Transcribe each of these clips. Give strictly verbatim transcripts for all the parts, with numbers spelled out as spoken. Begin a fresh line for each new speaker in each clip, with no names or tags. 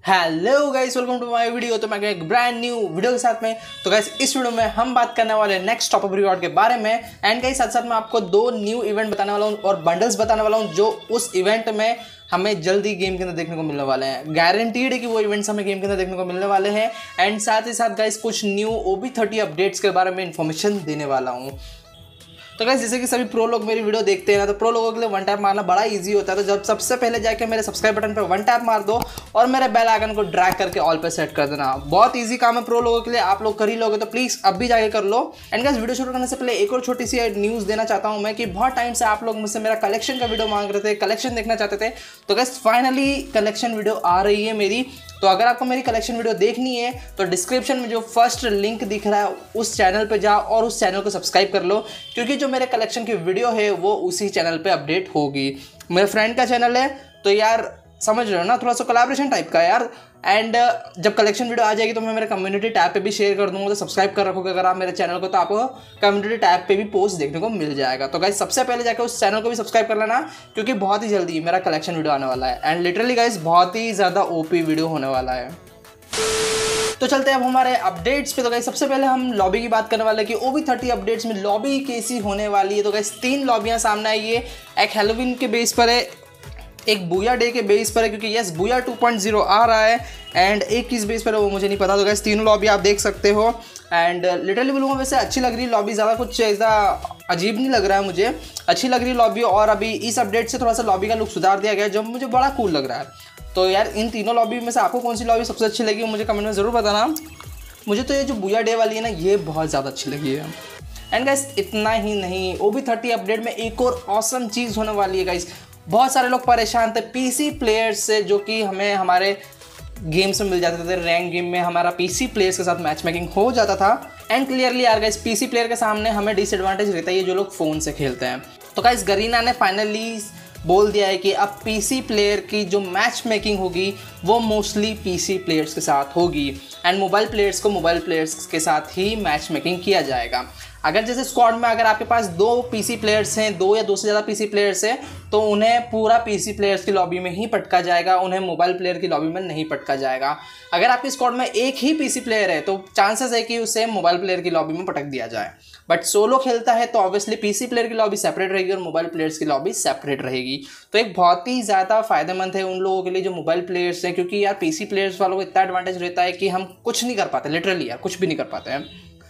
Hello guys, welcome to my video. तो मैं गया एक ब्रांड न्यू वीडियो के साथ में। तो गाइस इस वीडियो में हम बात करने वाले हैं नेक्स्ट टॉप अप रिवॉर्ड के बारे में। एंड गाइस साथ साथ में आपको दो न्यू इवेंट बताने वाला हूँ और बंडल्स बताने वाला हूँ जो उस इवेंट में हमें जल्दी गेम के अंदर देखने को मिलने वाले हैं। गारंटीड है कि वो इवेंट्स हमें गेम के अंदर देखने को मिलने वाले हैं। एंड साथ ही साथ गाइस कुछ new O B thirty updates के बारे में इन्फॉर्मेशन देने वाला हूँ। तो गाइस जैसे कि सभी प्रो लोग मेरी वीडियो देखते हैं ना, तो प्रो लोगों के लिए वन टैप मारना बड़ा इजी होता है। तो जब सबसे पहले जाके मेरे सब्सक्राइब बटन पे वन टैप मार दो और मेरे बेल आइकन को ड्रैग करके ऑल पे सेट कर देना। बहुत इजी काम है प्रो लोगों के लिए, आप लोग कर ही लोगे तो प्लीज़ अब भी जाके कर लो। एंड गाइस वीडियो शुरू करने से पहले एक और छोटी सी न्यूज़ देना चाहता हूँ मैं कि बहुत टाइम से आप लोग मुझसे मेरा कलेक्शन का वीडियो मांग रहे थे, कलेक्शन देखना चाहते थे। तो गाइस फाइनली कलेक्शन वीडियो आ रही है मेरी। तो अगर आपको मेरी कलेक्शन वीडियो देखनी है तो डिस्क्रिप्शन में जो फर्स्ट लिंक दिख रहा है उस चैनल पे जाओ और उस चैनल को सब्सक्राइब कर लो, क्योंकि जो मेरे कलेक्शन की वीडियो है वो उसी चैनल पे अपडेट होगी। मेरे फ्रेंड का चैनल है तो यार समझ रहे हो ना, थोड़ा सा कोलैबोरेशन टाइप का यार। एंड जब कलेक्शन वीडियो आ जाएगी तो मैं मेरे कम्युनिटी टैब पे भी शेयर कर दूंगा। तो सब्सक्राइब कर रखोगे अगर आप मेरे चैनल को, तो आपको कम्युनिटी टैब पे भी पोस्ट देखने को मिल जाएगा। तो गाइस सबसे पहले जाकर उस चैनल को भी सब्सक्राइब कर लेना, क्योंकि बहुत ही जल्दी मेरा कलेक्शन वीडियो आने वाला है। एंड लिटरली गाइस बहुत ही ज़्यादा ओपी वीडियो होने वाला है। तो चलते हैं अब हमारे अपडेट्स पे। तो गाइस सबसे पहले हम लॉबी की बात करने वाले हैं कि ओ बी थर्टी अपडेट्स में लॉबी कैसी होने वाली है। तो गाइस तीन लॉबियां सामने आई है। एक हैलोवीन के बेस पर है, एक बूया डे के बेस पर है, क्योंकि yes booyah two point zero आ रहा है। एंड एक किस बेस पर है वो मुझे नहीं पता। तो गाइस तीनों लॉबी आप देख सकते हो। एंड लिटरली बोलूँगा वैसे अच्छी लग रही है लॉबी, ज़्यादा कुछ ऐसा अजीब नहीं लग रहा है मुझे, अच्छी लग रही है लॉबी। और अभी इस अपडेट से थोड़ा सा लॉबी का लुक सुधार दिया गया है जो मुझे बड़ा कूल लग रहा है। तो यार इन तीनों लॉबी में से आपको कौन सी लॉबी सबसे अच्छी लगी मुझे कमेंट में ज़रूर बताना। मुझे तो ये जो बूया डे वाली है ना, ये बहुत ज़्यादा अच्छी लगी है। एंड गाइस इतना ही नहीं, ओ बी थर्टी अपडेट में एक और ऑसम चीज़ होने वाली है गाइस। बहुत सारे लोग परेशान थे पीसी प्लेयर्स से, जो कि हमें हमारे गेम्स में मिल जाते थे। रैंक गेम में हमारा पीसी प्लेयर्स के साथ मैच मेकिंग हो जाता था। एंड क्लियरली यार गाइस पीसी प्लेयर के सामने हमें डिसएडवांटेज रहता है ये जो लोग फ़ोन से खेलते हैं। तो गाइस गरीना ने फाइनली बोल दिया है कि अब पीसी प्लेयर की जो मैच मेकिंग होगी वो मोस्टली पीसी प्लेयर्स के साथ होगी। एंड मोबाइल प्लेयर्स को मोबाइल प्लेयर्स के साथ ही मैच मेकिंग किया जाएगा। अगर जैसे स्क्वाड में अगर आपके पास दो पीसी प्लेयर्स हैं, दो या दो से ज़्यादा पीसी प्लेयर्स हैं, तो उन्हें पूरा पीसी प्लेयर्स की लॉबी में ही पटका जाएगा, उन्हें मोबाइल प्लेयर की लॉबी में नहीं पटका जाएगा। अगर आपकी स्क्वाड में एक ही पीसी प्लेयर है तो चांसेस है कि उसे मोबाइल प्लेयर की लॉबी में पटक दिया जाए। बट सोलो खेलता है तो ऑब्वियसली पीसी प्लेयर की लॉबी सेपरेट रहेगी और मोबाइल प्लेयर्स की लॉबी सेपरेट रहेगी। तो एक बहुत ही ज़्यादा फायदेमंद है उन लोगों के लिए जो मोबाइल प्लेयर्स हैं, क्योंकि यार पीसी प्लेयर्स वालों को इतना एडवांटेज रहता है कि हम कुछ नहीं कर पाते, लिटरली यार कुछ भी नहीं कर पाते हैं।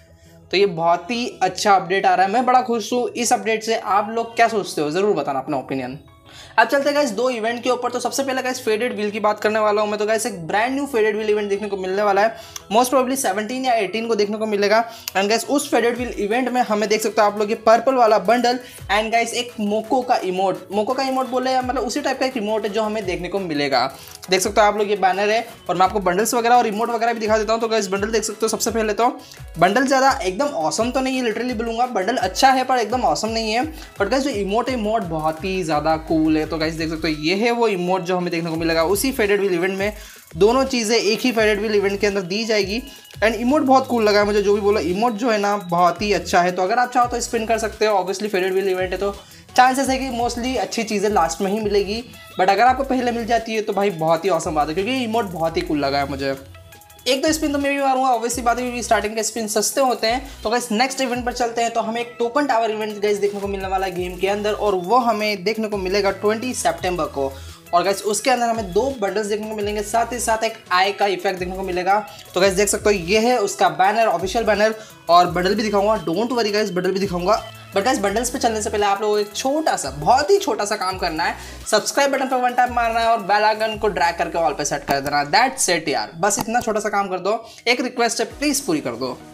तो ये बहुत ही अच्छा अपडेट आ रहा है, मैं बड़ा खुश हूँ इस अपडेट से। आप लोग क्या सोचते हो ज़रूर बताना अपना ओपिनियन। अब चलते हैं गाइस दो इवेंट के ऊपर। तो सबसे पहले गाइस फेडेड व्हील की बात करने वाला हूं मैं। तो गाइस एक brand new faded wheel event देखने को मिलने वाला है, मोस्ट प्रोबेबली सेवनटीन या एटीन को देखने को मिलेगा। एंड गाइस उस फेडेड व्हील इवेंट में हमें देख सकते हो आप लोग ये पर्पल वाला बंडल एंड गाइस एक मोको का इमोट, मोको का इमोट बोले मतलब उसी टाइप का एक इमोट है जो हमें देखने को मिलेगा। देख सकते हो आप लोग ये बैनर है और मैं आपको बंडल्स वगैरह और इमोट वगैरह भी दिखा देता हूँ। तो गाइस बंडल देख सकते हो। सबसे पहले तो बंडल ज़्यादा एकदम ऑसम तो नहीं है, लिटरली बोलूँगा बंडल अच्छा है पर एकदम ऑसम नहीं है। बट गाइस जो इमोट है इमोट बहुत ही ज़्यादा कूल है। तो गाइस देख सकते हो ये है वो इमोट जो हमें देखने को मिलेगा उसी फेडेड व्हील इवेंट में। दोनों चीज़ें एक ही फेडेड व्हील इवेंट के अंदर दी जाएगी। एंड इमोट बहुत कूल लगा है मुझे, जो भी बोला इमोट जो है ना बहुत ही अच्छा है। तो अगर आप चाहो तो स्पिन कर सकते हो। ऑब्वियसली फेडेड व्हील इवेंट है तो चांसेस है कि मोस्टली अच्छी चीज़ें लास्ट में ही मिलेगी। बट अगर आपको पहले मिल जाती है तो भाई बहुत ही औसम बात है, क्योंकि इमोट बहुत ही कूल लगा है मुझे। एक दो स्पिन तो मैं भी मारूंगा, ऑब्वियसली बात है स्टार्टिंग के स्पिन सस्ते होते हैं। तो गाइस नेक्स्ट इवेंट पर चलते हैं। तो हमें एक टोकन टावर इवेंट गाइस देखने को मिलने वाला है गेम के अंदर, और वो हमें देखने को मिलेगा ट्वेंटी सितंबर को। और गाइस उसके अंदर हमें दो बंडल्स देखने को मिलेंगे, साथ ही साथ एक आई का इफेक्ट देखने को मिलेगा। तो गाइस देख सकते हो ये है उसका बैनर, ऑफिशियल बैनर, और बंडल भी दिखाऊंगा। डोंट वरी गाइस बंडल भी दिखाऊंगा। बट गाइस बंडल्स पे चलने से पहले आप लोगों को एक छोटा सा, बहुत ही छोटा सा काम करना है। सब्सक्राइब बटन पर वन टैप मारना है और बेल आइकन को ड्रैग करके ऑल पे सेट कर देना। दैट्स इट यार, बस इतना छोटा सा काम कर दो। एक रिक्वेस्ट है, प्लीज़ पूरी कर दो।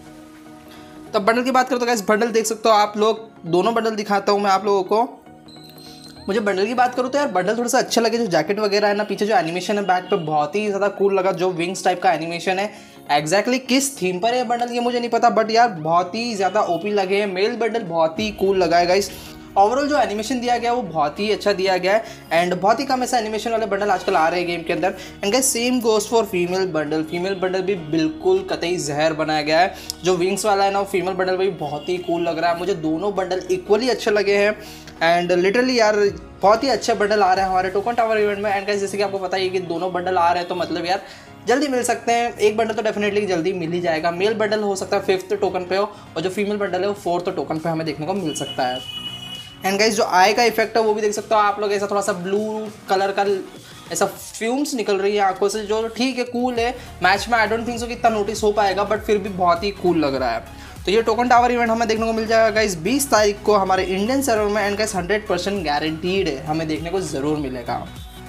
तो बंडल की बात करो तो गाइस बंडल देख सकते हो आप लोग, दोनों बंडल दिखाता हूँ मैं आप लोगों को। मुझे बंडल की बात करूँ तो यार बंडल थोड़ा सा अच्छा लगे। जो जैकेट वगैरह है ना, पीछे जो एनिमेशन है बैक पे बहुत ही ज़्यादा कूल लगा। जो विंग्स टाइप का एनिमेशन है, एग्जैक्टली किस थीम पर है बंडल ये मुझे नहीं पता, बट यार बहुत ही ज़्यादा ओपी लगे हैं। मेल बंडल बहुत ही कूल लगा है गाइस। ओवरऑल जो एनिमेशन दिया गया है वो बहुत ही अच्छा दिया गया है। एंड बहुत ही कम ऐसा एनिमेशन वाले बंडल आजकल आ रहे हैं गेम के अंदर। And guys same goes for female bundle. Female bundle भी बिल्कुल कतई जहर बनाया गया है। जो विंग्स वाला है ना वो फीमेल बंडल भी बहुत ही कूल लग रहा है मुझे। दोनों बंडल इक्वली अच्छे लगे हैं। एंड लिटरली यार बहुत ही अच्छे बंडल आ रहे हैं हमारे टोकन टावर इवेंट में। एंड गाइस जैसे कि आपको पता ही है कि दोनों बंडल आ रहे हैं तो मतलब यार जल्दी मिल सकते हैं। एक बंडल तो डेफिनेटली जल्दी मिल ही जाएगा। मेल बंडल हो सकता है फिफ्थ टोकन पे हो और जो फीमेल बंडल है वो फोर्थ टोकन पे हमें देखने को मिल सकता है। एंड गाइस जो आई का इफेक्ट है वो भी देख सकते हो आप लोग, ऐसा थोड़ा सा ब्लू कलर का ऐसा फ्यूम्स निकल रही है आंखों से, जो ठीक है कूल है। मैच में आई डोंट थिंक सो कि इतना नोटिस हो पाएगा, बट फिर भी बहुत ही कूल लग रहा है। तो ये टोकन टावर इवेंट हमें देखने को मिल जाएगा गाइस बीस तारीख को हमारे इंडियन सर्वर में। And guys hundred percent guaranteed है, हमें देखने को ज़रूर मिलेगा।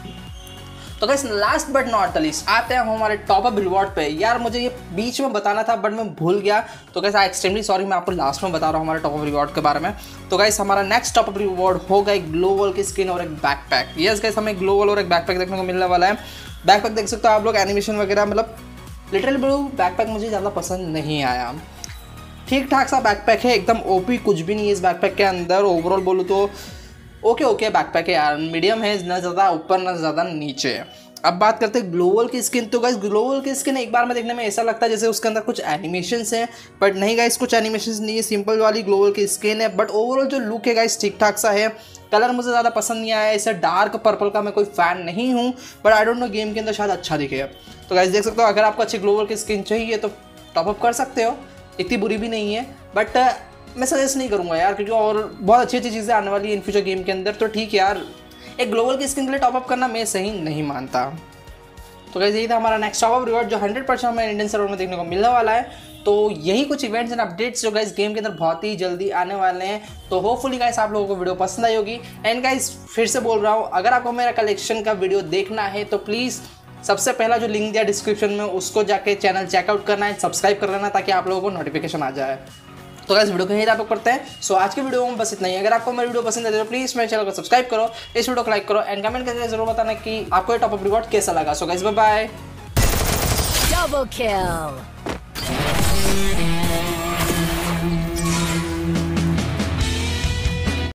तो guys last but not the least आते हैं हमारे टॉप अप रिवॉर्ड पे। यार मुझे ये बीच में बताना था बट मैं भूल गया, तो गाइस आई एक्सट्रीमली सॉरी, मैं आपको लास्ट में बता रहा हूँ हमारे टॉप अप रिवॉर्ड के बारे में। तो गाइस हमारा नेक्स्ट टॉप अप रिवॉर्ड होगा एक ग्लोवल की स्किन और एक बैकपैक। यस गाइस हमें ग्लोवल और एक बैकपैक देखने को मिलने वाला है। बैकपैक देख सकते हो आप लोग, एनिमेशन वगैरह, मतलब लिटरली ब्रो बैकपैक मुझे ज़्यादा पसंद नहीं आया। ठीक ठाक सा बैकपैक है, एकदम ओपी कुछ भी नहीं है इस बैकपैक के अंदर। ओवरऑल बोलूँ तो ओके ओके बैकपैक है यार, मीडियम है, ना ज़्यादा ऊपर ना ज़्यादा नीचे। अब बात करते हैं ग्लोवल की स्किन। तो गाइस ग्लोवल की स्किन एक बार में देखने में ऐसा लगता है जैसे उसके अंदर कुछ एनिमेशंस हैं, बट नहीं गाइस कुछ एनिमेशंस नहीं है, सिंपल वाली ग्लोवल की स्किन है। बट ओवरऑल जो लुक है गाइस ठीक ठाक सा है। कलर मुझे ज़्यादा पसंद नहीं आया, इसे डार्क पर्पल का मैं कोई फ़ैन नहीं हूँ, but I don't know game के अंदर शायद अच्छा दिखे। तो गाइस देख सकते हो, अगर आपको अच्छी ग्लोवल की स्किन चाहिए तो टॉपअप कर सकते हो, इतनी बुरी भी नहीं है। बट मैं सजेस्ट नहीं करूँगा यार, क्योंकि और बहुत अच्छी अच्छी चीज़ें आने वाली है इन फ्यूचर गेम के अंदर। तो ठीक है यार, एक ग्लोवल की स्किन के लिए टॉपअप करना मैं सही नहीं मानता। तो गाइस यही था हमारा नेक्स्ट टॉप अप रिवॉर्ड जो हंड्रेड परसेंट हमें इंडियन सर्वर में देखने को मिलने वाला है। तो यही कुछ इवेंट्स एंड अपडेट्स जो गाइस गेम के अंदर बहुत ही जल्दी आने वाले हैं। तो होपफुली गाइस आप लोगों को वीडियो पसंद आई होगी। एंड गाइस फिर से बोल रहा हूँ, अगर आपको मेरा कलेक्शन का वीडियो देखना है तो प्लीज़ सबसे पहला जो लिंक दिया डिस्क्रिप्शन में उसको जाके चैनल चेकआउट करना है, सब्सक्राइब कर लेना ताकि आप लोगों को नोटिफिकेशन आ जाए। तो गाइस वीडियो को यही आप लोग करते हैं। सो आज की वीडियो में बस इतना ही। अगर आपको मेरी वीडियो पसंद है तो प्लीज़ मेरे चैनल को सब्सक्राइब करो, इस वीडियो को लाइक करो एंड कमेंट करके जरूर बताना कि आपको ये टॉप अप रिवॉर्ड कैसा लगा। So guys bye bye.
Double kill!